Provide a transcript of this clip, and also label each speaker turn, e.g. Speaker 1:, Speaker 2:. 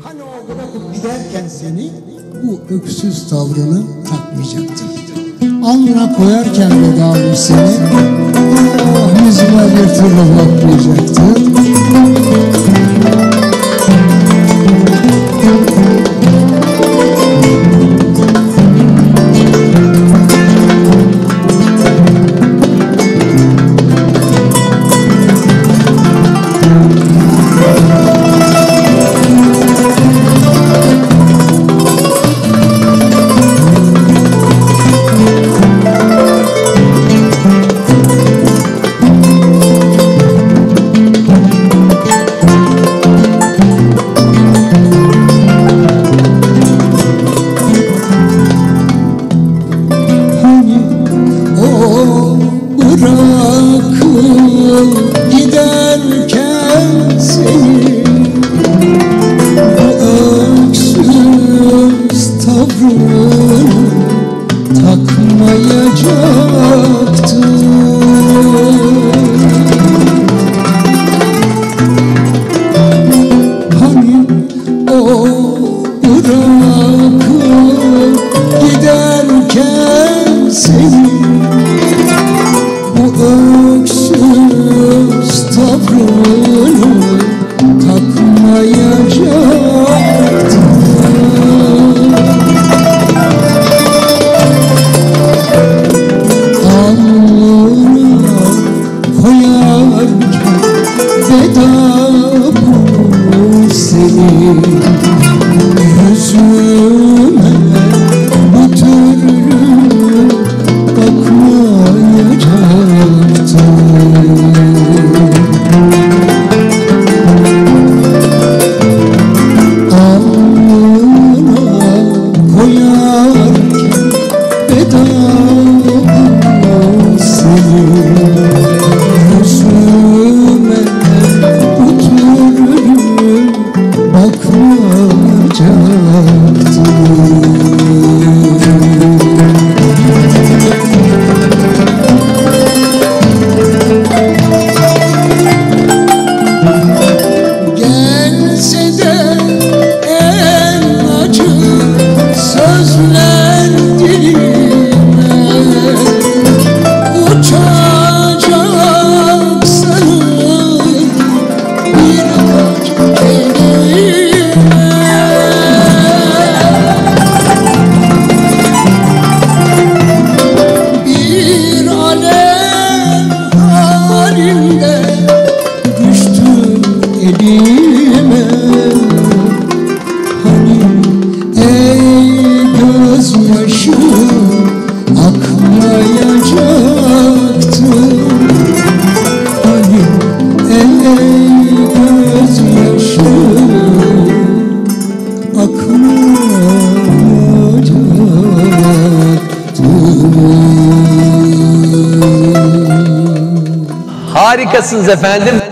Speaker 1: Hani o bırakıp giderken seni bu öksüz tavrını takmayacaktın. Alnına koyarken veda bu seni, yüzüme bir türlü bakmayacaktın. Bırakıp giderken seni bu öksüz tavrını takmayacaktım. Hani o bırakıp giderken seni bu öksüz tavrını takmayacaktım. Alnına koyarken veda bu senin, yüzüme bu türlü bakmayacaktım. Alnına koyarken veda senin, yüzüme bu türlü bakmayacaktım. Hani ey gözyaşım akmayacaktı. Hani ey gözyaşım akmayacaktı.
Speaker 2: Harikasınız efendim.